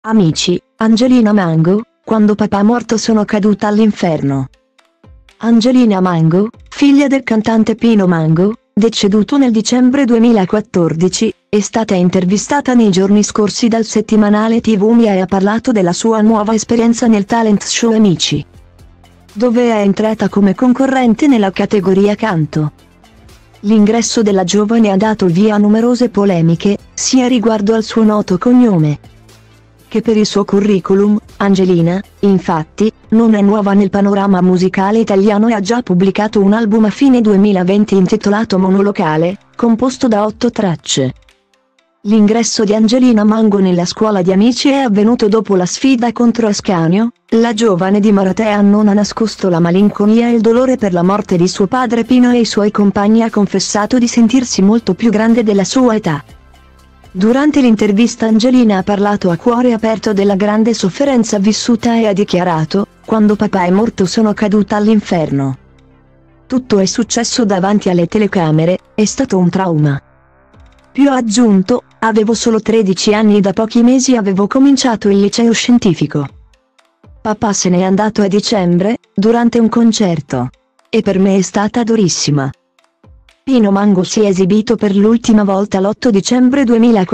Amici, Angelina Mango, quando papà è morto sono caduta all'inferno. Angelina Mango, figlia del cantante Pino Mango, deceduto nel dicembre 2014, è stata intervistata nei giorni scorsi dal settimanale TV Mia e ha parlato della sua nuova esperienza nel talent show Amici, dove è entrata come concorrente nella categoria canto. L'ingresso della giovane ha dato il via a numerose polemiche, sia riguardo al suo noto cognome che per il suo curriculum. Angelina, infatti, non è nuova nel panorama musicale italiano e ha già pubblicato un album a fine 2020 intitolato Monolocale, composto da 8 tracce. L'ingresso di Angelina Mango nella scuola di Amici è avvenuto dopo la sfida contro Ascanio. La giovane di Maratea non ha nascosto la malinconia e il dolore per la morte di suo padre Pino e i suoi compagni, ha confessato di sentirsi molto più grande della sua età. Durante l'intervista Angelina ha parlato a cuore aperto della grande sofferenza vissuta e ha dichiarato: "Quando papà è morto sono caduta all'inferno. Tutto è successo davanti alle telecamere, è stato un trauma." Più ha aggiunto: "Avevo solo 13 anni e da pochi mesi avevo cominciato il liceo scientifico. Papà se n'è andato a dicembre, durante un concerto. E per me è stata durissima." Pino Mango si è esibito per l'ultima volta l'8 dicembre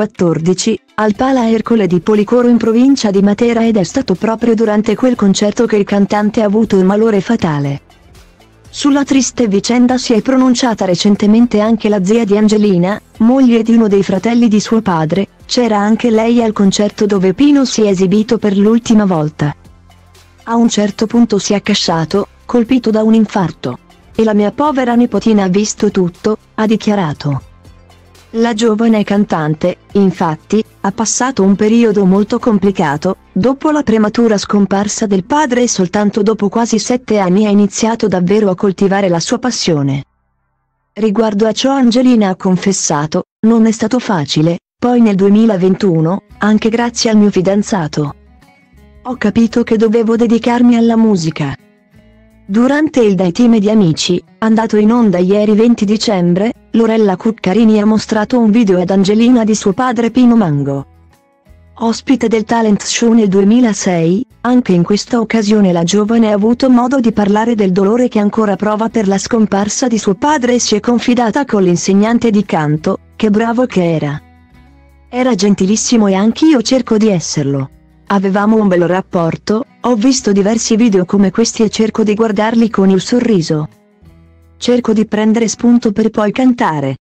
2014, al Pala Ercole di Policoro in provincia di Matera, ed è stato proprio durante quel concerto che il cantante ha avuto il malore fatale. Sulla triste vicenda si è pronunciata recentemente anche la zia di Angelina, moglie di uno dei fratelli di suo padre. C'era anche lei al concerto dove Pino si è esibito per l'ultima volta. "A un certo punto si è accasciato, colpito da un infarto. E la mia povera nipotina ha visto tutto", ha dichiarato. La giovane cantante, infatti, ha passato un periodo molto complicato. Dopo la prematura scomparsa del padre e soltanto dopo quasi 7 anni ha iniziato davvero a coltivare la sua passione. Riguardo a ciò Angelina ha confessato: "Non è stato facile, poi nel 2021, anche grazie al mio fidanzato, ho capito che dovevo dedicarmi alla musica." Durante il Dai Team di Amici, andato in onda ieri 20 dicembre, Lorella Cuccarini ha mostrato un video ad Angelina di suo padre Pino Mango. Ospite del talent show nel 2006, anche in questa occasione la giovane ha avuto modo di parlare del dolore che ancora prova per la scomparsa di suo padre e si è confidata con l'insegnante di canto: "Che bravo che era. Era gentilissimo e anch'io cerco di esserlo. Avevamo un bel rapporto, ho visto diversi video come questi e cerco di guardarli con il sorriso. Cerco di prendere spunto per poi cantare."